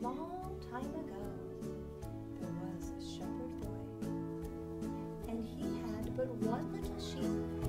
long time ago, there was a shepherd boy, and he had but one little sheep